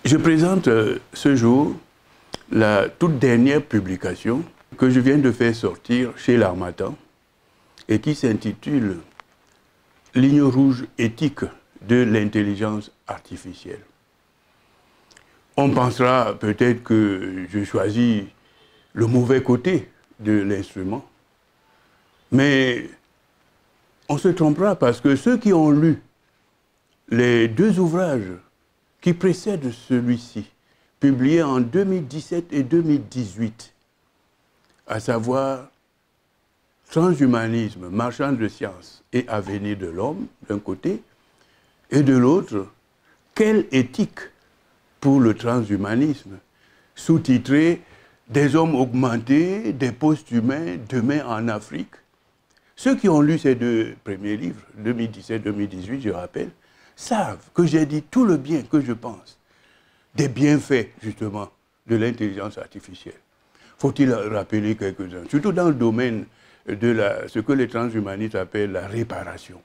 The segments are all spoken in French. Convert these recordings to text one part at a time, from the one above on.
Je présente ce jour la toute dernière publication que je viens de faire sortir chez l'Harmattan et qui s'intitule « Ligne rouge éthique de l'intelligence artificielle ». On pensera peut-être que je choisis le mauvais côté de l'instrument, mais on se trompera parce que ceux qui ont lu les deux ouvrages qui précèdent celui-ci, publiés en 2017 et 2018, à savoir Transhumanisme, marchand de science et avenir de l'homme, d'un côté, et de l'autre, quelle éthique pour le transhumanisme, sous-titré Des hommes augmentés, des post-humains, demain en Afrique. Ceux qui ont lu ces deux premiers livres, 2017-2018, je rappelle, savent que j'ai dit tout le bien que je pense des bienfaits, justement, de l'intelligence artificielle. Faut-il rappeler quelques-uns, surtout dans le domaine de ce que les transhumanistes appellent la réparation.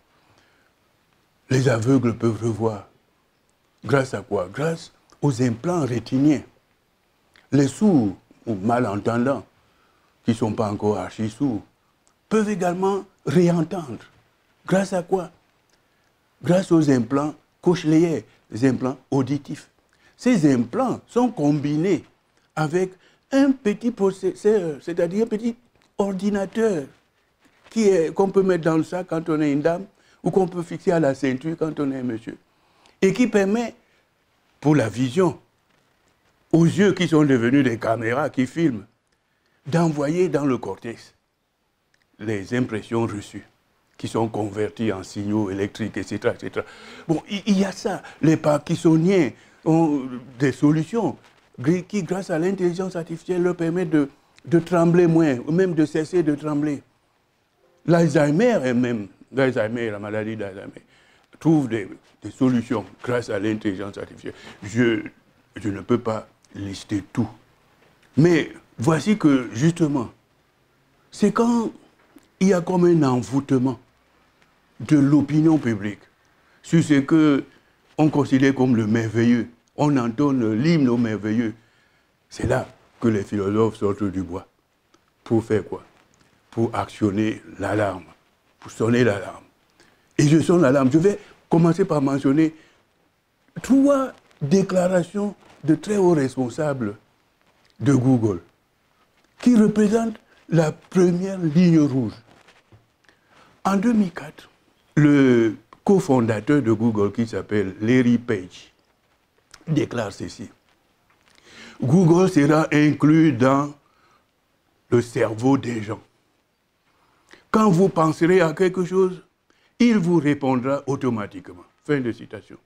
Les aveugles peuvent revoir. Grâce à quoi? Grâce aux implants rétiniens. Les sourds ou malentendants, qui ne sont pas encore archi-sourds, peuvent également réentendre. Grâce à quoi? Grâce aux implants cochléaires, les implants auditifs. Ces implants sont combinés avec un petit processeur, c'est-à-dire un petit ordinateur qu'on peut mettre dans le sac quand on est une dame ou qu'on peut fixer à la ceinture quand on est un monsieur. Et qui permet, pour la vision, aux yeux qui sont devenus des caméras qui filment, d'envoyer dans le cortex les impressions reçues, qui sont converties en signaux électriques, etc., etc. Bon, il y a ça. Les parkinsoniens ont des solutions qui, grâce à l'intelligence artificielle, leur permettent de trembler moins, ou même de cesser de trembler. L'Alzheimer, la maladie d'Alzheimer, trouve des solutions grâce à l'intelligence artificielle. Je ne peux pas lister tout. Mais voici que, justement, c'est quand il y a comme un envoûtement de l'opinion publique sur ce qu'on considère comme le merveilleux. On entonne l'hymne au merveilleux. C'est là que les philosophes sortent du bois. Pour faire quoi? Pour actionner l'alarme, pour sonner l'alarme. Et je sonne l'alarme. Je vais commencer par mentionner 3 déclarations de très hauts responsables de Google qui représentent la première ligne rouge. En 2004, le cofondateur de Google, qui s'appelle Larry Page, déclare ceci. Google sera inclus dans le cerveau des gens. Quand vous penserez à quelque chose, il vous répondra automatiquement. Fin de citation.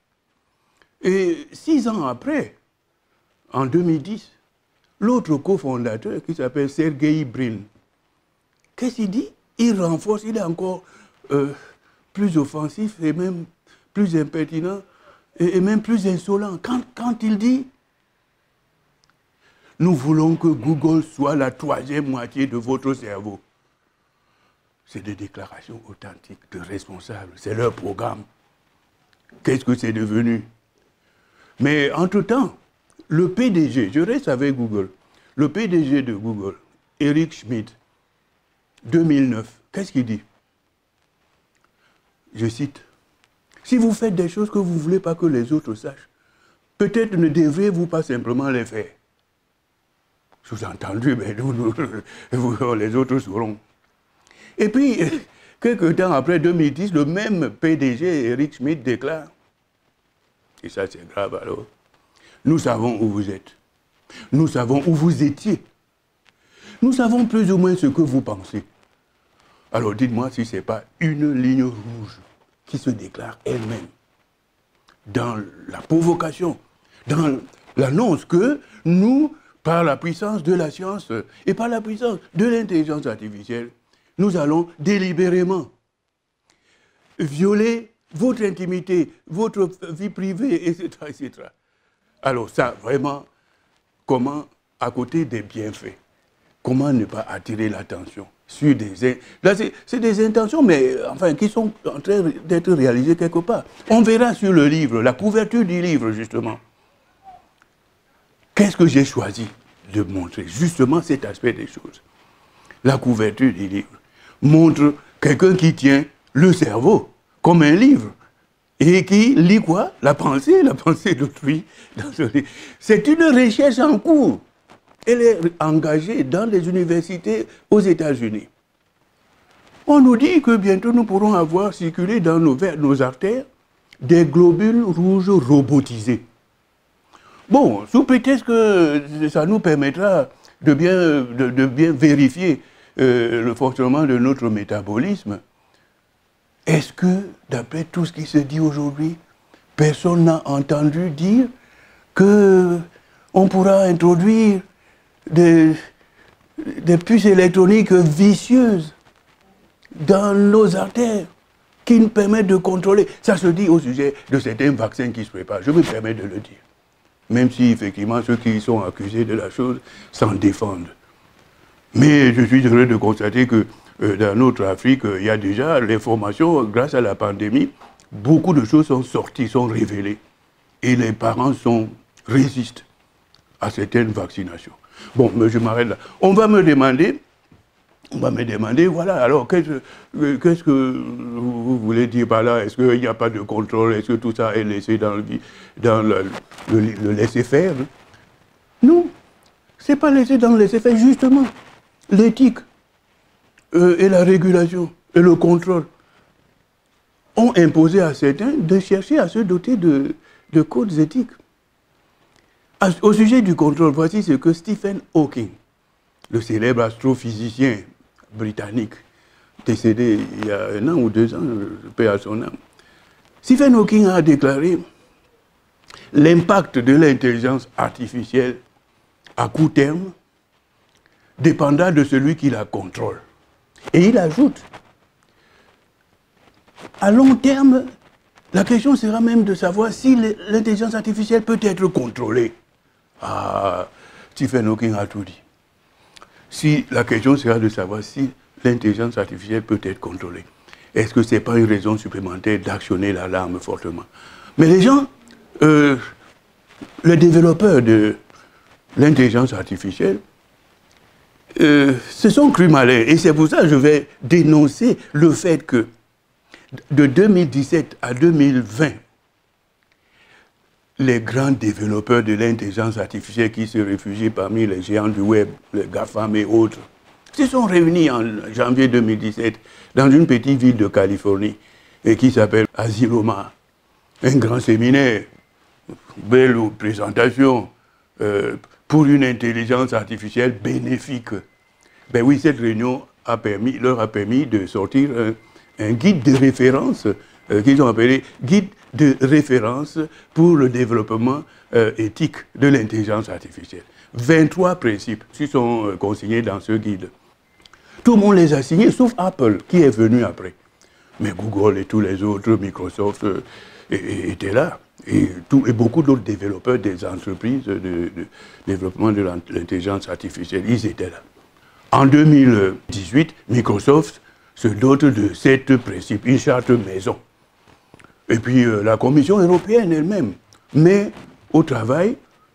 Et 6 ans après, en 2010, l'autre cofondateur, qui s'appelle Sergey Brin, qu'est-ce qu'il dit? Il renforce, il est encore plus offensif et même plus impertinent et même plus insolent. Quand il dit « Nous voulons que Google soit la 3e moitié de votre cerveau ». C'est des déclarations authentiques de responsables, c'est leur programme. Qu'est-ce que c'est devenu? Mais entre-temps, le PDG, je reste avec Google, le PDG de Google, Eric Schmidt, 2009, qu'est-ce qu'il dit? Je cite, « Si vous faites des choses que vous ne voulez pas que les autres sachent, peut-être ne devriez-vous pas simplement les faire. » Sous-entendu, mais les autres sauront. Et puis, quelques temps après 2010, le même PDG, Eric Schmidt, déclare, et ça c'est grave alors, « Nous savons où vous êtes. Nous savons où vous étiez. Nous savons plus ou moins ce que vous pensez. » Alors dites-moi si ce n'est pas une ligne rouge qui se déclare elle-même dans la provocation, dans l'annonce que nous, par la puissance de la science et par la puissance de l'intelligence artificielle, nous allons délibérément violer votre intimité, votre vie privée, etc., etc. Alors ça, vraiment, comment, à côté des bienfaits, comment ne pas attirer l'attention sur des... Là, c'est des intentions, mais enfin, qui sont en train d'être réalisées quelque part. On verra sur le livre, la couverture du livre, justement. Qu'est-ce que j'ai choisi de montrer? Justement cet aspect des choses. La couverture du livre montre quelqu'un qui tient le cerveau comme un livre et qui lit quoi? La pensée d'autrui. C'est une recherche en cours. Elle est engagée dans les universités aux États-Unis. On nous dit que bientôt nous pourrons avoir circulé dans nos artères des globules rouges robotisés. Bon, sous prétexte que ça nous permettra de bien vérifier le fonctionnement de notre métabolisme, est-ce que, d'après tout ce qui se dit aujourd'hui, personne n'a entendu dire qu'on pourra introduire des puces électroniques vicieuses dans nos artères qui nous permettent de contrôler? Ça se dit au sujet de certains vaccins qui se préparent. Je me permets de le dire. Même si, effectivement, ceux qui sont accusés de la chose s'en défendent. Mais je suis heureux de constater que dans notre Afrique, il y a déjà l'information, grâce à la pandémie, beaucoup de choses sont sorties, sont révélées. Et les parents résistent à certaines vaccinations. Bon, mais je m'arrête là. On va me demander, voilà, alors qu'est-ce que vous voulez dire par là? Est-ce qu'il n'y a pas de contrôle? Est-ce que tout ça est laissé dans le laisser-faire? Non, ce n'est pas laissé dans le laisser-faire, justement. L'éthique et la régulation et le contrôle ont imposé à certains de chercher à se doter de codes éthiques. Au sujet du contrôle, voici ce que Stephen Hawking, le célèbre astrophysicien britannique, décédé il y a 1 an ou 2 ans, paix à son âme. Stephen Hawking a déclaré l'impact de l'intelligence artificielle à court terme dépendra de celui qui la contrôle. Et il ajoute, à long terme, la question sera même de savoir si l'intelligence artificielle peut être contrôlée. Ah, Stephen Hawking a tout dit. Si la question sera de savoir si l'intelligence artificielle peut être contrôlée, est-ce que ce n'est pas une raison supplémentaire d'actionner l'alarme fortement? Mais les gens, les développeurs de l'intelligence artificielle, se sont crus malins. Et c'est pour ça que je vais dénoncer le fait que de 2017 à 2020, les grands développeurs de l'intelligence artificielle qui se réfugient parmi les géants du web, les GAFAM et autres, se sont réunis en janvier 2017 dans une petite ville de Californie qui s'appelle Asilomar. Un grand séminaire, belle présentation pour une intelligence artificielle bénéfique. Ben oui, cette réunion leur a permis de sortir un guide de référence qu'ils ont appelé guide de référence pour le développement éthique de l'intelligence artificielle. 23 principes qui sont consignés dans ce guide. Tout le monde les a signés, sauf Apple, qui est venu après. Mais Google et tous les autres, Microsoft, étaient là. Et beaucoup d'autres développeurs des entreprises de développement de l'intelligence artificielle, ils étaient là. En 2018, Microsoft se dote de 7 principes, une charte maison. Et puis la Commission européenne elle-même met au travail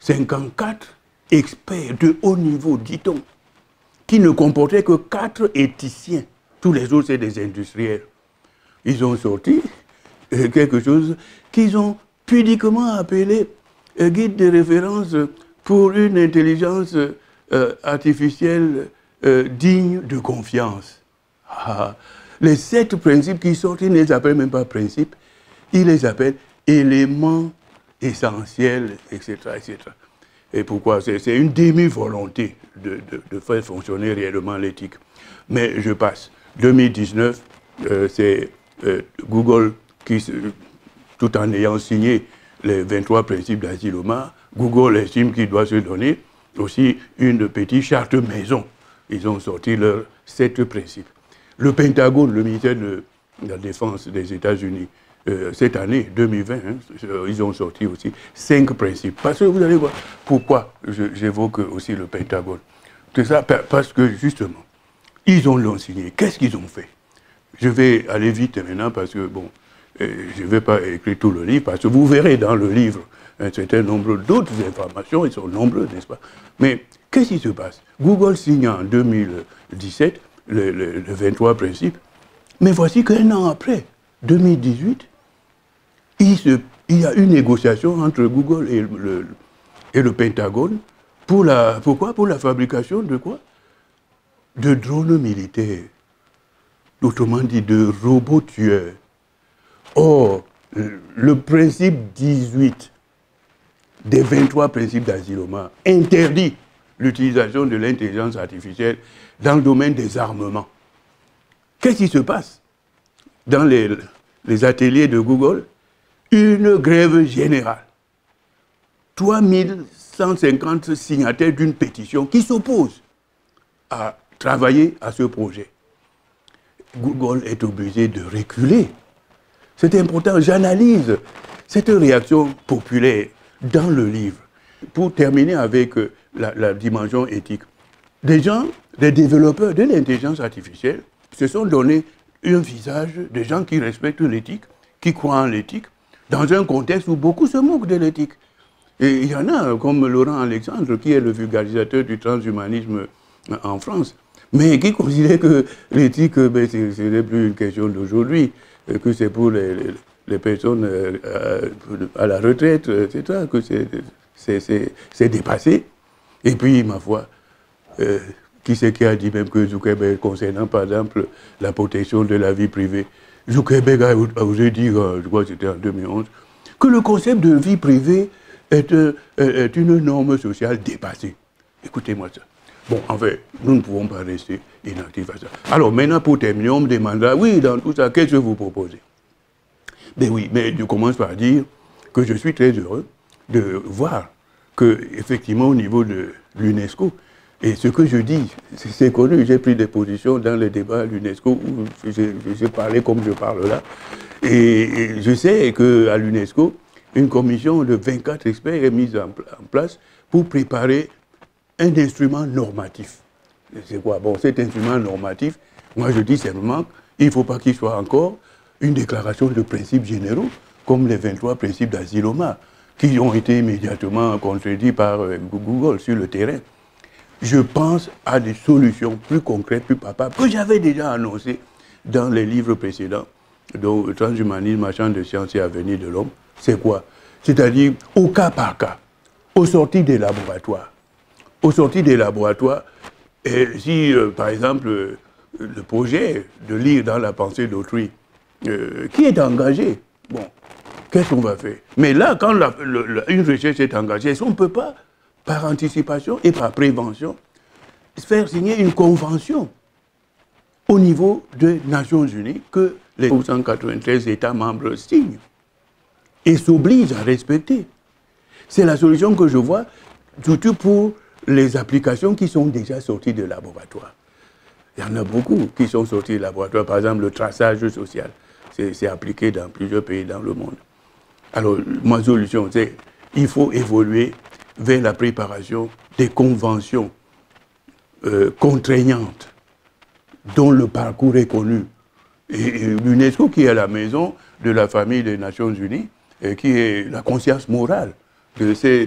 54 experts de haut niveau, dit-on, qui ne comportaient que 4 éthiciens. Tous les autres, c'est des industriels. Ils ont sorti quelque chose qu'ils ont pudiquement appelé guide de référence pour une intelligence artificielle digne de confiance. Ah, les 7 principes qui sortent, ils ne les appellent même pas principes, ils les appellent éléments essentiels, etc., etc. Et pourquoi? C'est une demi-volonté de faire fonctionner réellement l'éthique. Mais je passe. 2019, c'est Google qui, tout en ayant signé les 23 principes d'Asilomar, Google estime qu'il doit se donner aussi une petite charte maison. Ils ont sorti leurs 7 principes. Le Pentagone, le ministère de la Défense des États-Unis, cette année, 2020, ils ont sorti aussi 5 principes. Parce que vous allez voir, pourquoi j'évoque aussi le Pentagone? C'est ça, parce que justement, ils l'ont signé. Qu'est-ce qu'ils ont fait? Je vais aller vite maintenant parce que, bon, je ne vais pas écrire tout le livre, parce que vous verrez dans le livre un certain nombre d'autres informations, ils sont nombreux, n'est-ce pas? Mais qu'est-ce qui se passe? Google signe en 2017 le 23 principes, mais voici qu'un an après, 2018, il y a une négociation entre Google et le Pentagone pourquoi? Pour la fabrication de quoi? De drones militaires. Autrement dit, de robots tueurs. Or, le principe 18 des 23 principes d'Asilomar interdit l'utilisation de l'intelligence artificielle dans le domaine des armements. Qu'est-ce qui se passe dans les ateliers de Google? Une grève générale. 3150 signataires d'une pétition qui s'opposent à travailler à ce projet. Google est obligé de reculer. C'est important, j'analyse cette réaction populaire dans le livre. Pour terminer avec la dimension éthique, des développeurs de l'intelligence artificielle se sont donné un visage de gens qui respectent l'éthique, qui croient en l'éthique, dans un contexte où beaucoup se moquent de l'éthique. Et il y en a, comme Laurent Alexandre, qui est le vulgarisateur du transhumanisme en France, mais qui considère que l'éthique, ce n'est plus une question d'aujourd'hui, que c'est pour les personnes à la retraite, etc., que c'est dépassé. Et puis, ma foi, qui c'est qui a dit même que Zuckerberg, concernant par exemple la protection de la vie privée, Zuckerberg a osé dire, je crois que c'était en 2011, que le concept de vie privée est une norme sociale dépassée. Écoutez-moi ça. Bon, en fait, nous ne pouvons pas rester inactifs à ça. Alors maintenant, pour terminer, on me demandera, oui, dans tout ça, qu'est-ce que vous proposez? Ben oui, mais je commence par dire que je suis très heureux de voir que, effectivement, au niveau de l'UNESCO, et ce que je dis, c'est connu, j'ai pris des positions dans les débats à l'UNESCO où j'ai parlé comme je parle là, et je sais qu'à l'UNESCO, une commission de 24 experts est mise en place pour préparer un instrument normatif. C'est quoi? Bon, cet instrument normatif, moi je dis simplement qu'il ne faut pas qu'il soit encore une déclaration de principes généraux, comme les 23 principes d'Asilomar, qui ont été immédiatement contredits par Google sur le terrain. Je pense à des solutions plus concrètes, plus palpables, que j'avais déjà annoncées dans les livres précédents, dont Transhumanisme, Champ de sciences et avenir de l'homme. C'est quoi? C'est-à-dire au cas par cas, aux sorties des laboratoires. Aux sorties des laboratoires, et si, par exemple, le projet de lire dans la pensée d'autrui, qui est engagé, bon, qu'est-ce qu'on va faire? Mais là, quand une recherche est engagée, est-ce qu'on ne peut pas, par anticipation et par prévention, faire signer une convention au niveau des Nations Unies que les 193 États membres signent et s'obligent à respecter? C'est la solution que je vois, surtout pour les applications qui sont déjà sorties de laboratoire. Il y en a beaucoup qui sont sorties de laboratoire. Par exemple, le traçage social, c'est appliqué dans plusieurs pays dans le monde. Alors, ma solution, c'est qu'il faut évoluer vers la préparation des conventions contraignantes dont le parcours est connu. Et l'UNESCO, qui est la maison de la famille des Nations Unies, et qui est la conscience morale de ces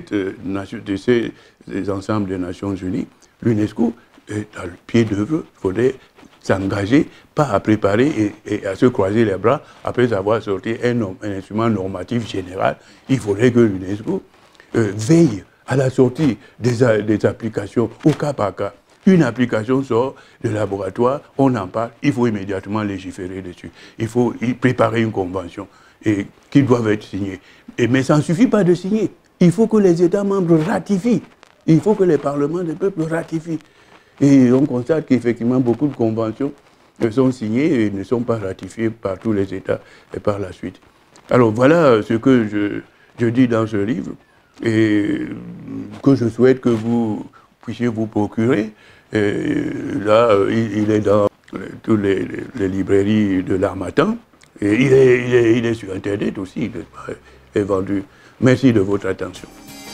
ensembles des Nations Unies, l'UNESCO est à le pied d'œuvre. Il faudrait s'engager, pas à préparer et à se croiser les bras après avoir sorti un instrument normatif général. Il faudrait que l'UNESCO veille à la sortie des applications au cas par cas. Une application sort de laboratoire, on en parle, il faut immédiatement légiférer dessus. Il faut y préparer une convention qui doit être signée. Mais ça ne suffit pas de signer. Il faut que les États membres ratifient. Il faut que les parlements des peuples ratifient. Et on constate qu'effectivement, beaucoup de conventions sont signées et ne sont pas ratifiées par tous les États et par la suite. Alors voilà ce que je dis dans ce livre et que je souhaite que vous puissiez vous procurer. Et là, il est dans toutes les librairies de l'Harmattan et il est sur Internet aussi, il est vendu. Merci de votre attention.